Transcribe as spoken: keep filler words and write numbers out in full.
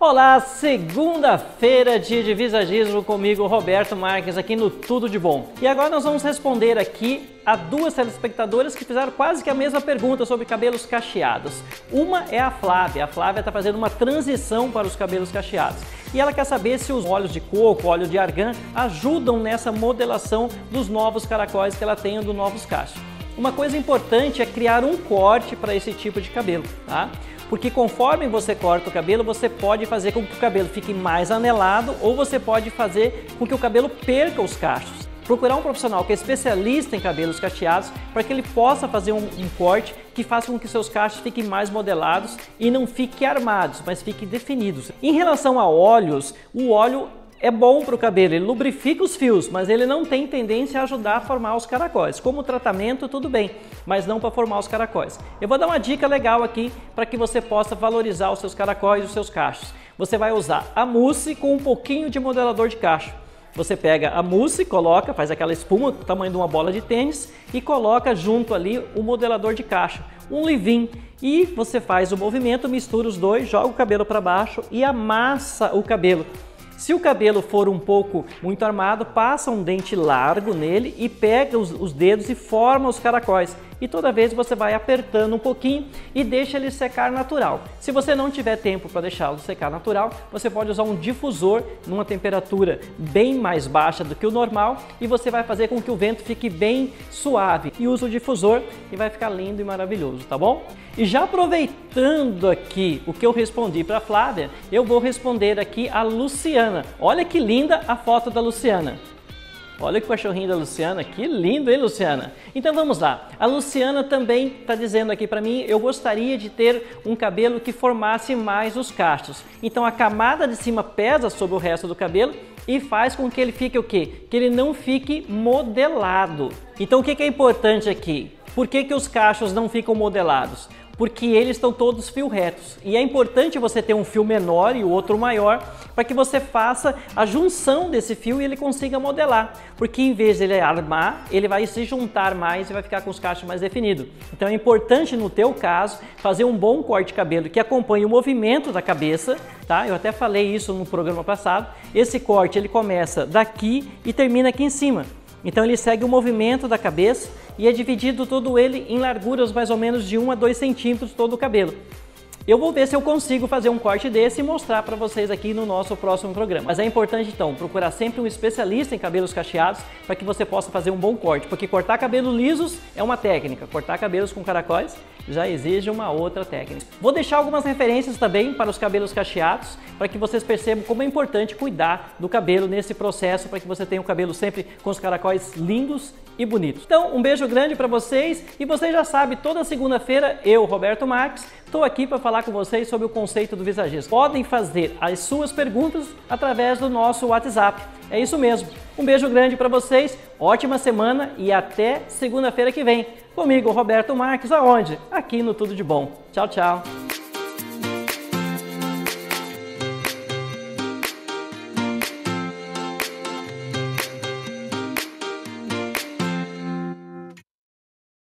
Olá, segunda-feira, dia de visagismo comigo, Roberto Marques, aqui no Tudo de Bom. E agora nós vamos responder aqui a duas telespectadoras que fizeram quase que a mesma pergunta sobre cabelos cacheados. Uma é a Flávia. A Flávia está fazendo uma transição para os cabelos cacheados. E ela quer saber se os óleos de coco, óleo de argan, ajudam nessa modelação dos novos caracóis que ela tem, dos novos cachos. Uma coisa importante é criar um corte para esse tipo de cabelo, tá? Porque conforme você corta o cabelo, você pode fazer com que o cabelo fique mais anelado ou você pode fazer com que o cabelo perca os cachos. Procurar um profissional que é especialista em cabelos cacheados para que ele possa fazer um, um corte que faça com que seus cachos fiquem mais modelados e não fiquem armados, mas fiquem definidos. Em relação a óleos, o óleo é bom para o cabelo, ele lubrifica os fios, mas ele não tem tendência a ajudar a formar os caracóis. Como tratamento, tudo bem, mas não para formar os caracóis. Eu vou dar uma dica legal aqui para que você possa valorizar os seus caracóis e os seus cachos. Você vai usar a mousse com um pouquinho de modelador de cacho. Você pega a mousse, coloca, faz aquela espuma do tamanho de uma bola de tênis e coloca junto ali o modelador de cacho, um leave-in. E você faz o movimento, mistura os dois, joga o cabelo para baixo e amassa o cabelo. Se o cabelo for um pouco muito armado, passa um dente largo nele e pega os, os dedos e forma os caracóis. E toda vez você vai apertando um pouquinho e deixa ele secar natural. Se você não tiver tempo para deixá-lo secar natural, você pode usar um difusor numa temperatura bem mais baixa do que o normal e você vai fazer com que o vento fique bem suave. E usa o difusor e vai ficar lindo e maravilhoso, tá bom? E já aproveitando aqui o que eu respondi para a Flávia, eu vou responder aqui a Luciana. Olha que linda a foto da Luciana. Olha o cachorrinho da Luciana, que lindo, hein, Luciana? Então vamos lá. A Luciana também está dizendo aqui para mim, eu gostaria de ter um cabelo que formasse mais os cachos. Então a camada de cima pesa sobre o resto do cabelo e faz com que ele fique o quê? Que ele não fique modelado. Então o que é importante aqui? Por que que os cachos não ficam modelados? Porque eles estão todos fio retos. E é importante você ter um fio menor e o outro maior para que você faça a junção desse fio e ele consiga modelar. Porque em vez de ele armar, ele vai se juntar mais e vai ficar com os cachos mais definidos. Então é importante no teu caso fazer um bom corte de cabelo que acompanhe o movimento da cabeça, tá? Eu até falei isso no programa passado. Esse corte ele começa daqui e termina aqui em cima. Então ele segue o movimento da cabeça e é dividido todo ele em larguras mais ou menos de um a dois centímetros todo o cabelo. Eu vou ver se eu consigo fazer um corte desse e mostrar para vocês aqui no nosso próximo programa. Mas é importante então procurar sempre um especialista em cabelos cacheados para que você possa fazer um bom corte, porque cortar cabelos lisos é uma técnica, cortar cabelos com caracóis já exige uma outra técnica. Vou deixar algumas referências também para os cabelos cacheados, para que vocês percebam como é importante cuidar do cabelo nesse processo, para que você tenha o cabelo sempre com os caracóis lindos e bonitos. Então, um beijo grande para vocês e você já sabe, toda segunda-feira eu, Roberto Marques, estou aqui para falar com vocês sobre o conceito do visagismo. Podem fazer as suas perguntas através do nosso WhatsApp. É isso mesmo. Um beijo grande para vocês, ótima semana e até segunda-feira que vem. Comigo, Roberto Marques, aonde? Aqui no Tudo de Bom. Tchau, tchau.